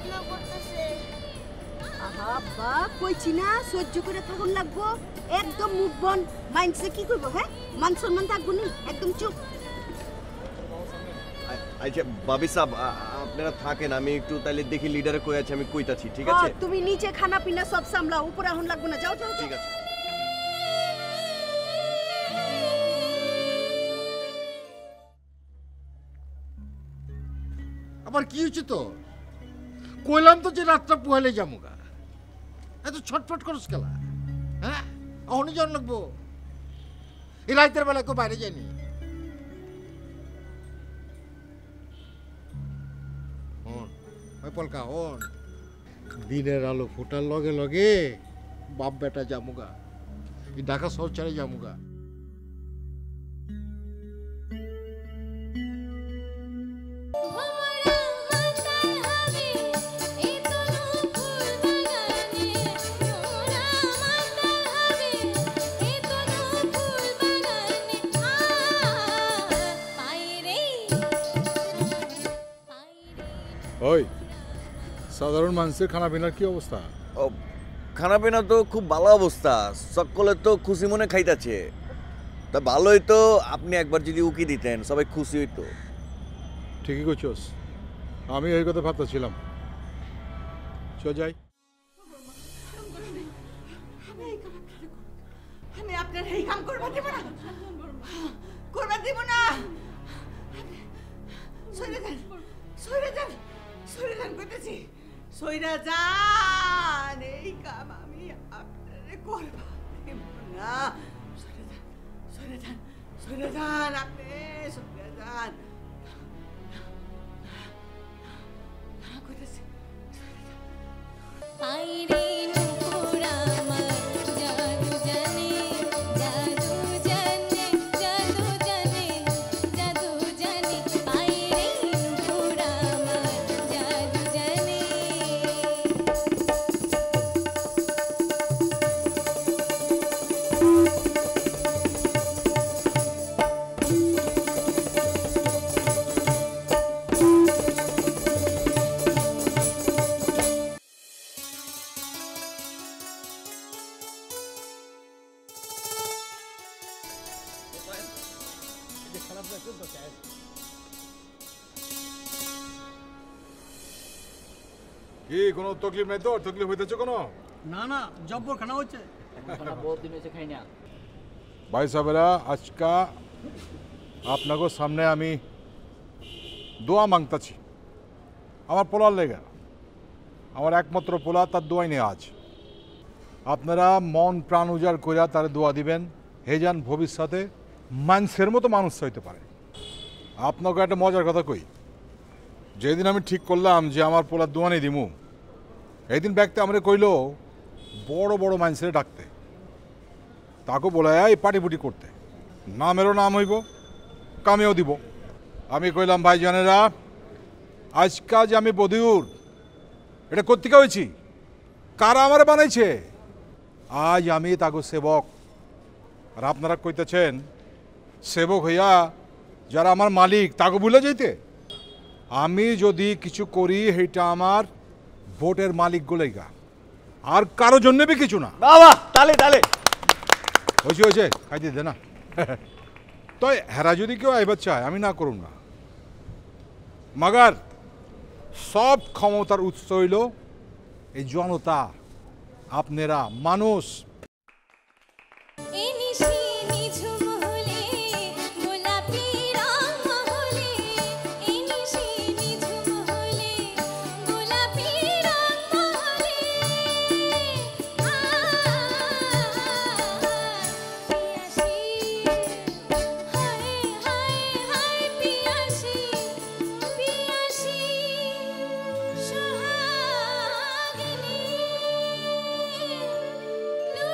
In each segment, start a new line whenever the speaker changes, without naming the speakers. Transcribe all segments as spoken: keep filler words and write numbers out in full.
যন্ত্রণা করতেছে।
আহা বা কইছি না সহ্য করে থাকুন লাগবো। একদম মুখ বন মাইন্ডসে কি করবো? হ্যাঁ, মান সম্মান থাকবো নি, একদম চুপ।
আচ্ছা ভাবি সাহেব আপনারা থাকেন, আমি একটু তাইলে দেখি লিডারে কই আছে, আমি কইতাছি। ঠিক আছে,
তুমি নিচে খানা পিনা সব সামলাও, উপরে এখন লাগবো না। যাও যাও।
ঠিক আছে।
আবার কি হচ্ছে তো? কইলাম তো যে রাতটা পোহালে যামুগা, এত ছটফট করস খেলা। হ্যাঁ, অহনি জন লাগবো। এই রাতের বেলা কেউ বাইরে যায়নি। পলকা হন, দিনের আলো ফোটার লগে লগে বাপ বেটা জামুগা, এই ঢাকা শহর ছেড়ে জামুগা।
ওই সাধারণ মানুষের খানা পিনার কি অবস্থা?
ও খানা পিনা তো খুব ভালো অবস্থা, সকলে তো খুশি মনে খাইতাছে। তা ভালোই তো, আপনি একবার যদি উকি দিতেন সবাই খুশি হইতো।
ঠিকই করছোস, আমি ওই কথা ভাবতেছিলাম। চল যাই।
আমি আপনার এই কাম করবা দিব না, করবা দিব না। সইরা যান, সইরা যান, সইরা যান কইতেছি, সইরা যান। এই কাম আমি আপনারে করবা দিব না। সইরা যান, সইরা যান, সইরা যান, আপনি সইরা যান। কইতেছি
পাইরে নুপুরা আমার জাদু জানে, জাদু জানে, জাদু জানে, জাদু জানে, পাইরে নুপুরা আমার জাদু জানে।
কি কোনো তকলিফ নাই তো? তকলিফ হইতেছে কোনো?
না না, জব্বর খানা হচ্ছে।
বহুত দিন হয়েছে খাই না।
ভাই সাহেবেরা, আজকা আপনাকে সামনে আমি দোয়া মাংতাছি আমার পোলার লেগে। আমার একমাত্র পোলা, তার দোয়াই নেই আজ। আপনারা মন প্রাণ উজাড় কইরা তার দোয়া দিবেন, হে যান ভবিষ্যতে মানুষের মতো মানুষ হইতে পারে। আপনাকে একটা মজার কথা কই, যেদিন আমি ঠিক করলাম যে আমার পোলার দোয়া নেই দিমু, এই দিন ব্যক্তি আমরা কইল বড় বড় মানুষের ডাকতে, তাকে বলে এই পাটিপুটি করতে, নামেরও নাম হইব, কামেও দিব। আমি কইলাম ভাইজানেরা, আজকা যে আমি বদিউর, এটা কোত্থেকে হয়েছি, কারা আমার বানাইছে? আজ আমি তাকে সেবক। আর আপনারা কইতেছেন সেবক হইয়া যারা আমার মালিক তাকে ভুলে যাইতে। আমি যদি কিছু করি সেইটা আমার ভোটের মালিক গুলেগা, আর কারো জন্য বি কিছু না।
বাবা তালে তালে
হয়েছে হয়েছে খাই দিতে না। তো হেরা যদি কেউ আইবার চায় আমি না করুন না, মাগার সব ক্ষমতার উৎস হইল এই জনতা, আপনারা মানুষ।
সুহাগিনী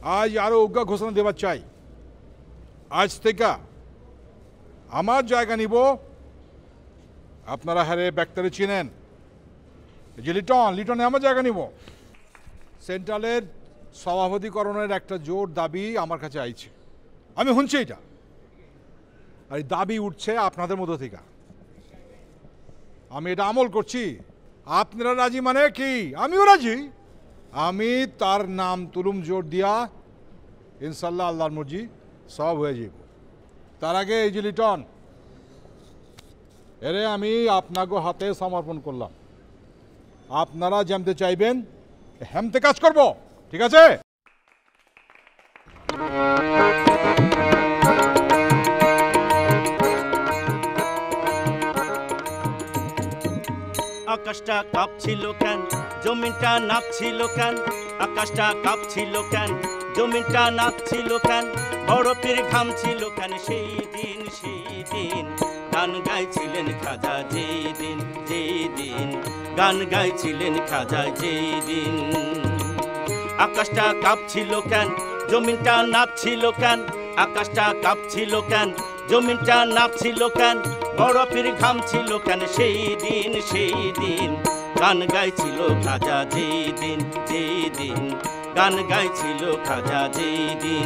আজ আরো অজ্ঞা ঘোষণা দেওয়া চাই। আজ থেকে আমার জায়গা নিব, আপনারা হারে ব্যাক্তারে চিনেন, যে লিটন লিটনে আমার জায়গা নিব। সেন্ট্রালের সভাপতিকরণের একটা জোর দাবি আমার কাছে আইছে, আমি শুনছি এটা, আর এই দাবি উঠছে আপনাদের মধ্য থেকে। আমি এটা আমল করছি, আপনারা রাজি মানে কি আমিও রাজি। আমি তার নাম তুলুম জোর দিয়া, ইনশাল্লাহ আল্লাহর মর্জি সব হয়ে যাব। তার আগে এই যে লিটন, এরে আমি আপনাকে হাতে সমর্পণ করলাম। আপনারা যেমতে চাইবেন হেমতে কাজ করব, ঠিক আছে?
আকাশটা কাঁপছিল কেন, জমিনটা নাচছিল কেন, আকাশটা কাঁপছিল কেন, জমিনটা নাচছিল কেন, বরফের ঘাম ছিল কেন, সেই দিন সেই দিন গান গাইছিলেন খাজা, যেই দিন যেই দিন গান গাইছিলেন খাজা, যেই দিন। আকাশটা কাঁপছিল কেন, জমিনটা নাচছিল কেন, আকাশটা কাঁপছিল কেন, জমিনটা নাচছিল কেন, বরফের ঘাম ছিল কেন, সেই দিন সেই দিন গান গাইছিল খাজা, যেই দিন যেই দিন গান গাইছিল খাজা, যেই দিন।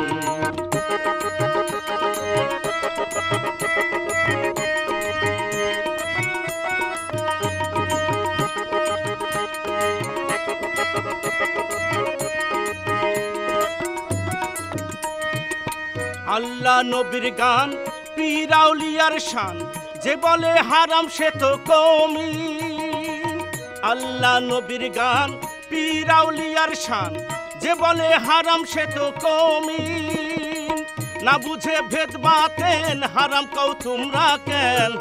আল্লাহ নবীর গান, পীর আউলিয়ার শান, যে বলে হারাম সে তো কওমি। আল্লাহ নবীর গান, পীর আউলিয়ার শান, যে বলে হারাম সে তো কওমি। না বুঝে ভেদ বাতেন হারাম কও তোমরা কেন,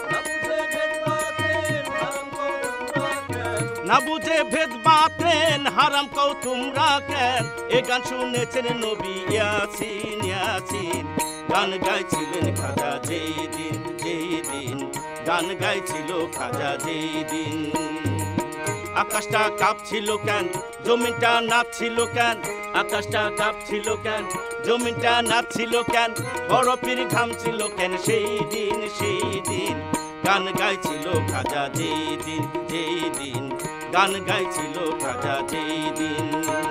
না বুঝে ভেদ বাতেন হারাম কও তোমরা কেন। এ গান শুনেছেন নবী ইয়াসিন ইয়াসিন, গান গাইছিলেন খাজা, যেই দিন যেই দিন গান গাইছিল খাজা, যেই দিন। আকাশটা কাঁপছিল কেন, জমিনটা নাচছিল কেন, আকাশটা কাঁপছিল কেন, জমিনটা নাচছিল কেন, বরফের ঘাম ছিল কেন, সেই দিন সেই দিন গান গাইছিল খাজা, যেই দিন যেই দিন গান গাইছিল খাজা, যেই দিন।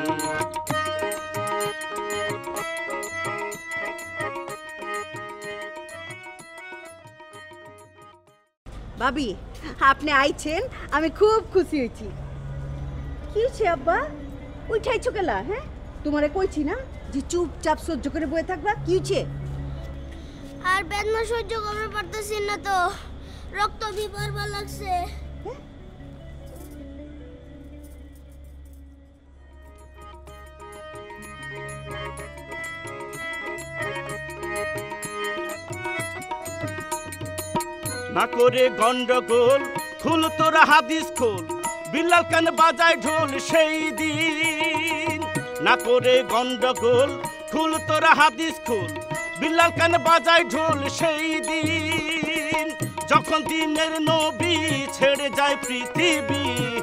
ভাবি আপনি আইছেন, আমি খুব খুশি হয়েছি। কি হয়েছে আব্বা, উঠাইছো কেলা? হ্যাঁ তোমারে কইছি না যে চুপচাপ সহ্য করে বয়ে থাকবা। কি হয়েছে?
আর বেদনা সহ্য করতে পারতেছি না তো, রক্ত বিপারবা লাগছে।
না করে গন্ডগোল, খুল তোরা হাদিস খোল, বিল্লাল কান বাজায় ঢোল সেই দিন। না করে গন্ডগোল, খুল তোরা হাদিস খোল, বিল্লাল কান বাজায় ঢোল সেই দিন। যখন দিনের নবী ছেড়ে যায় পৃথিবী,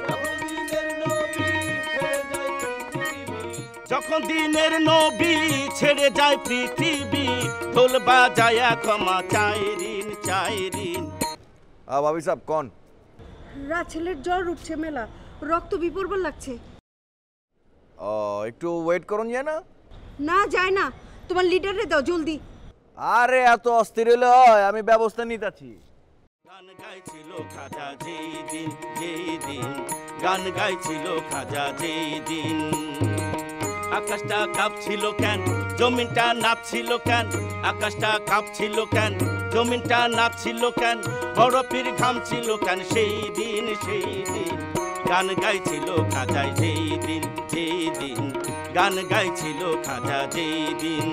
যখন দিনের নবী ছেড়ে যায় পৃথিবী, ঢোল বাজায় ক্ষমা চাই ঋণ চাই ঋণ।
আ ভাবি সাহেব কোন?
রাত ছেলের জ্বর উঠছে মেলা, রক্ত বিপরবার লাগছে।
ও একটু ওয়েট করুন, যায় না?
না যায় না, তোমার লিডারে দাও জলদি।
আরে এত অস্থির হলে হয়, আমি ব্যবস্থা নিতেছি।
গান গাইছিল খাজা, যেই দিন যেই দিন গান গাইছিল খাজা, যেই দিন। আকাশটা কাঁপছিল কেন, জমিনটা নাচছিল কেন, আকাশটা কাঁপছিল কেন, জমিনটা নাচছিল কেন, বরফের ঘাম ছিল কেন, সেই দিন সেই দিন গান গাইছিল খাজা, যেই দিন যেই দিন গান গাইছিল খাজা, যেই দিন।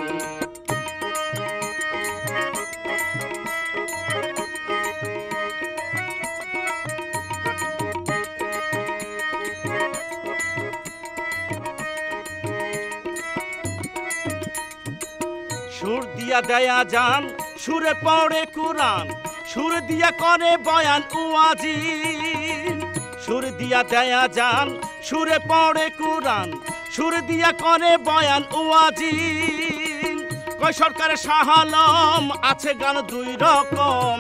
সুর দিয়া দেয়া যান, সুরে পড়ে কুরআন, সুর দিয়া করে বয়ান উয়াজিন। সুর দিয়া দেয়া যান, সুরে পড়ে কুরআন, সুর দিয়া করে বয়ান ওয়াজিন কয় সরকারের শাহ আলম আছে গান দুই রকম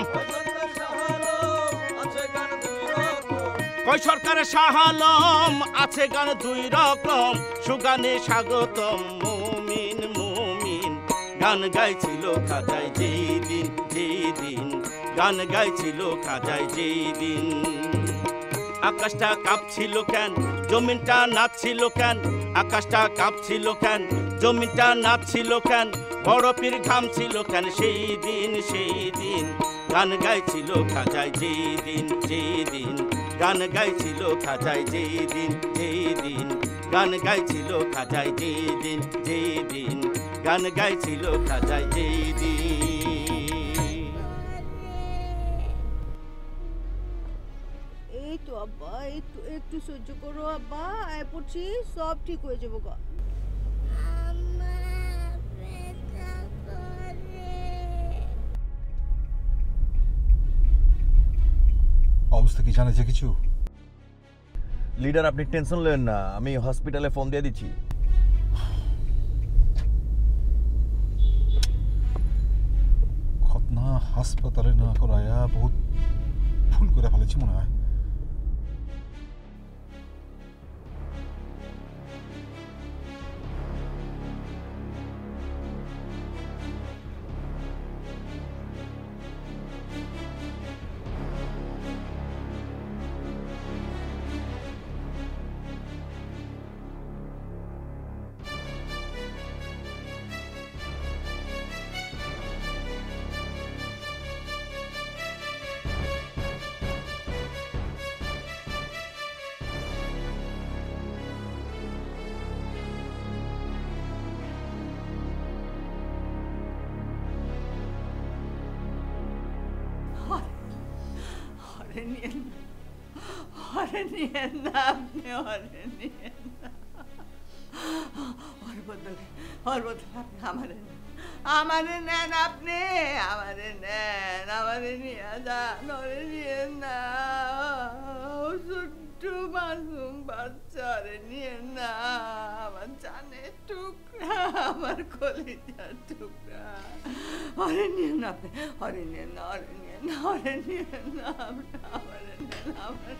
কয় সরকারের শাহ আলম আছে গান দুই রকম সুগানে স্বাগতম মুমিন মুমিন গান গাইছিল খাজায় যেই দিন যেই দিন গান গাইছিল খাজায় যেই দিন আকাশটা কাঁপছিল কেন জমিনটা নাচছিল কেন আকাশটা কাঁপছিল কেন জমিনটা নাচছিল কেন বরফের ঘাম ছিল কেন সেই দিন সেই দিন গান গাইছিল খাজায় যেই দিন যেই দিন গান গাইছিল খাজায় যেই দিন যেই দিন গান গাইছিল খাজায় যেই দিন যেই দিন গান গাইছিল খাজায় যেই দিন।
এই তো আব্বা একটু একটু সহ্য করো আব্বা আয় পড়ছি সব ঠিক হয়ে যাবো গা
অবস্থা কি জানে যে কিছু
লিডার আপনি টেনশন নেন না আমি হসপিটালে ফোন দিয়ে দিচ্ছি
খতনা হাসপাতালে না করায়া বহুত ভুল করে ফেলেছি মনে হয়
হরে নিয়েন হরে নিয়েন না আপনি হরে নিয়েন না ওর বদলে ওর বদলে আপনি আমারে নেন আমারে নেন আপনি আমারে নেন আমারে নিয়ে যান ওরে নিয়েন না ছোট্ট মাসুম বাচ্চারে নিয়েন না আমার জানের টুকরা আমার কলিজার টুকরা ওরে নিয়েন না আপনি ওরে নিয়েন না ওরে নিয়েন না ওরে নিয়েন না আপনি আমারে নেন আমারে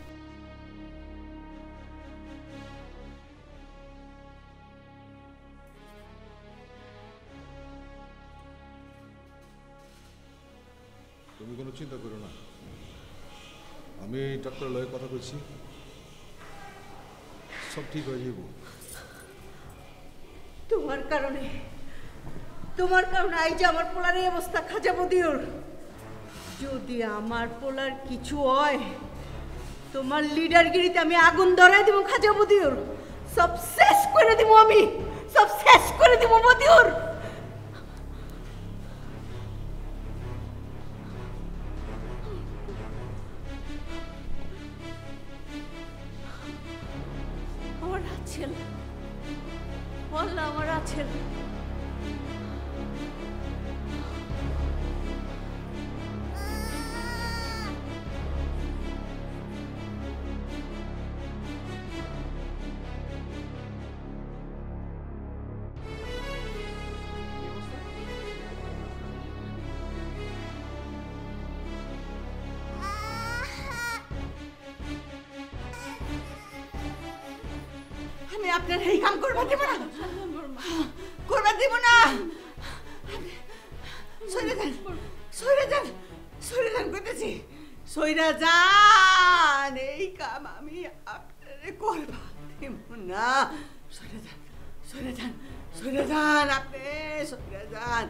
তুমি কোনো চিন্তা করো না আমি ডাক্তার লয়ে কথা বলছি সব ঠিক হয়ে যাব
তোমার কারণে তোমার কারণে এই যে আমার পোলার এই অবস্থা খাজা বদিউর যদি আমার পোলার কিছু হয় তোমার লিডারগিরিতে আমি আগুন ধরাই দিব খাজা বদিউর সব শেষ করে দিব আমি সব শেষ করে দিব বদিউর আমার আছেল বললাম আমার আছেল আমি আপনার এই কাম করবা দিব না করবা দিব না সইরা যান সইরা যান সইরা যান কইতেছি সইরা যান এই কাম আমি আপনারে করবা দিব না সইরা যান সইরা যান সইরা যান আপনি সইরা যান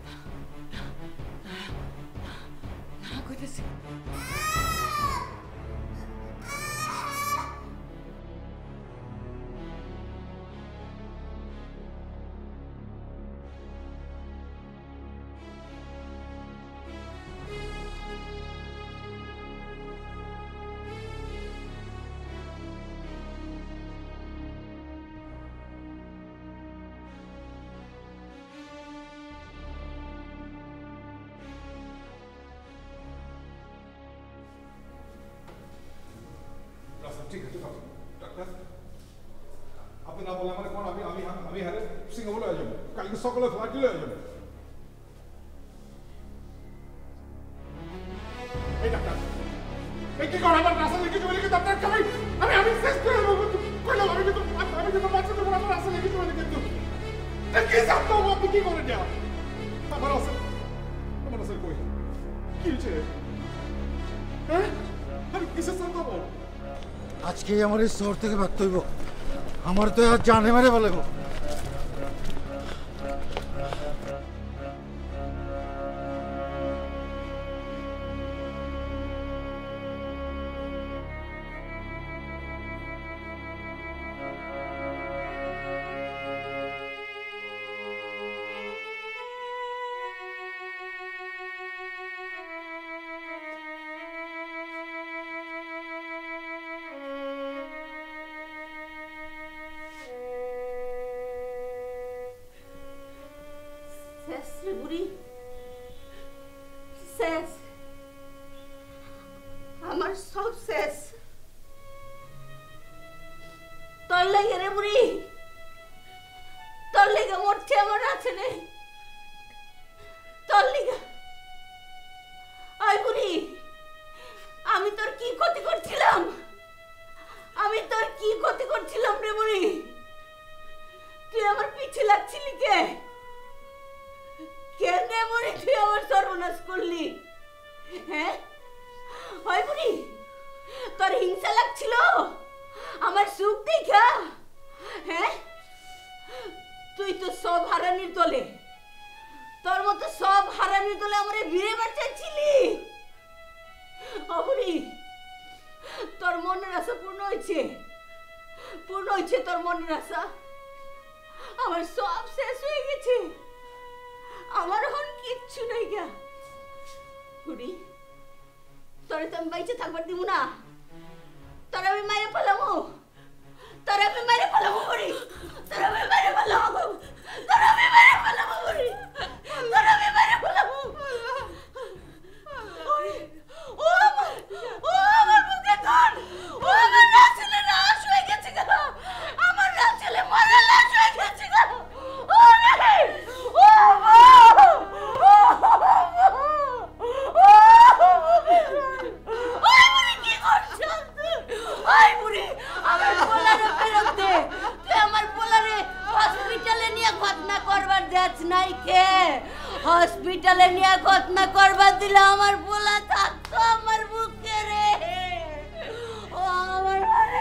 না কইতেছি
সকলে ফ্লাইট লয়ে যাবে এই ডাক্তার এই কি করে আমার রাসেল লিখে চলে গেছে ডাক্তার কই আমি আমি শেষ করে দেব কইলাম আমি কিন্তু আমি কিন্তু বাচ্চা দেব আমার রাসেল লিখে চলে গেছে কি জানতো আপনি কি করে দেয়া আমার রাসেল আমার রাসেল কই কি হয়েছে হ্যাঁ আমি কিসে জানতো
আজকে আমার এই শহর থেকে ভাগতে হইব আমার তো আর জানে মারে বলে
বুড়ি শেষ আমার সব শেষ তোর লেগে রে বুড়ি তোর লেগে মরছে আমার আছে রে তোর লেগে আই বুড়ি আমি তোর কি ক্ষতি করছিলাম আমি তোর কি ক্ষতি করছিলাম রে বুড়ি তুই আমার পিছে লাগছিলি কে কেন মরে তুই আমার সর্বনাশ করলি হ্যাঁ হয় বুড়ি তোর হিংসা লাগছিল আমার সুখ দেখা হ্যাঁ তুই তো সব হারানির দলে তোর মতো সব হারানির দলে আমারে ভিড়ে বাঁচাচ্ছিলি ও বুড়ি তোর মনের আশা পূর্ণ হয়েছে পূর্ণ হয়েছে তোর মনের আশা আমার সব শেষ হয়ে গেছে আমার এখন কিচ্ছু নাই গা বুড়ি তোরে তো আমি বাইচে থাকবার দিব না তোর আমি মারে ফেলামো তোর আমি মারে ফেলামো বুড়ি তোর আমি মারে ফেলামো তোর আমি মারে ফেলামো বুড়ি তোর আমি মারে ফেলামো ও আমার ও আমার বুকে ধর ও আমার রাসেলে লাশ হয়ে গেছে গা আমার রাসেলে মরা লাশ হয়ে গেছে গা ও রে ও হসপিটালে নিয়ে ঘটনা করবার দিলে আমার পোলা থাকতো আমার বুকে রে ও আমার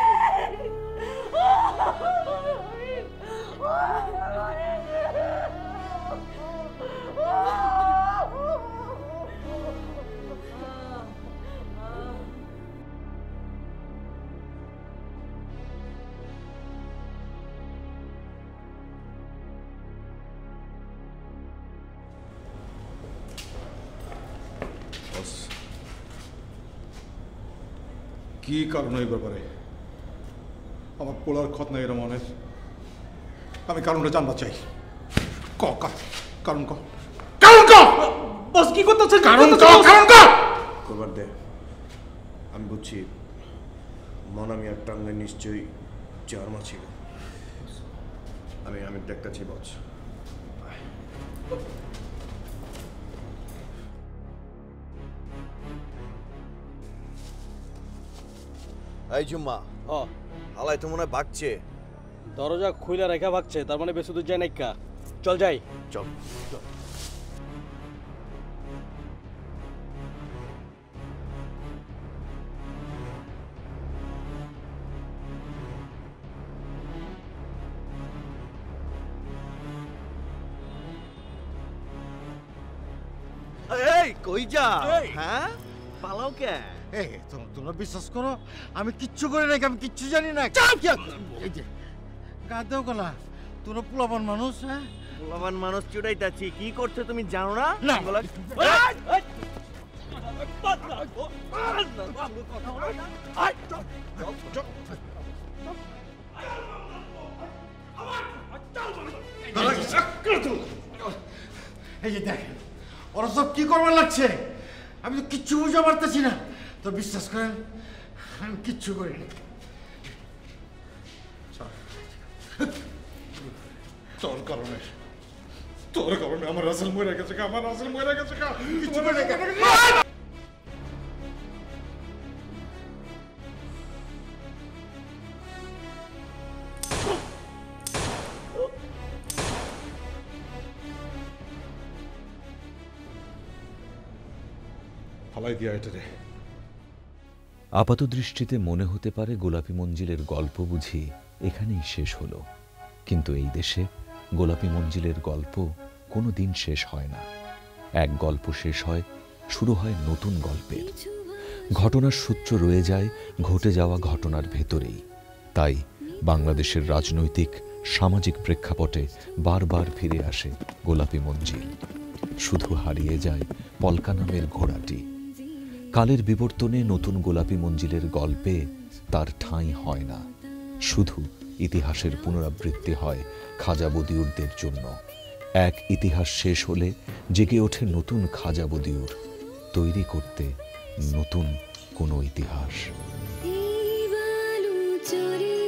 কি কারণ এই ব্যাপারে আমার পোলার খত নাই রমনের আমি কারণটা জানতে চাই ক কারণ ক কারণ ক
বস কি করতেছে
কারণ ক কারণ ক
করবার দে আমি বুঝছি মনামিয়ার টাঙ্গায় নিশ্চয়ই জার্মা ছিল আমি আমি দেখতেছি বস এই জুম্মা
ও
হালাই তো মনে হয় ভাগছে
দরজা খুইলা রেখা ভাগছে তার মানে বেশি দূর যায় নাইকা চল যাই
চল চল এই কই যা হ্যাঁ পালাও কে
এই তোমরা বিশ্বাস করো আমি কিচ্ছু করি নাই আমি কিচ্ছু জানি না এই যে গাদেও গলা তোরা পোলাবান মানুষ হ্যাঁ
পোলাবান মানুষ চুড়াইতাছি কি করছে তুমি জানো না
না
বলা
এই যে দেখেন ওরা সব কি করবার লাগছে আমি তো কিচ্ছু বুঝতে পারতেছি না তো বিশ্বাস করেন আমি কিচ্ছু করি না
তোর কারণে
তোর কারণে আমার রাসেল মরে গেছে, আমার রাসেল মরে গেছে। ফালাই দিয়া এটা রে।
আপাতদৃষ্টিতে মনে হতে পারে গোলাপী মঞ্জিলের গল্প বুঝি এখানেই শেষ হলো, কিন্তু এই দেশে গোলাপী মঞ্জিলের গল্প কোনো দিন শেষ হয় না। এক গল্প শেষ হয়, শুরু হয় নতুন গল্পের। ঘটনার সূত্র রয়ে যায় ঘটে যাওয়া ঘটনার ভেতরেই। তাই বাংলাদেশের রাজনৈতিক সামাজিক প্রেক্ষাপটে বারবার ফিরে আসে গোলাপী মঞ্জিল। শুধু হারিয়ে যায় পলকা নামের ঘোড়াটি। কালের বিবর্তনে নতুন গোলাপী মঞ্জিলের গল্পে তার ঠাঁই হয় না। শুধু ইতিহাসের পুনরাবৃত্তি হয় খাজা বদিউরদের জন্য। এক ইতিহাস শেষ হলে জেগে ওঠে নতুন খাজা বদিউর, তৈরি করতে নতুন কোনো ইতিহাস।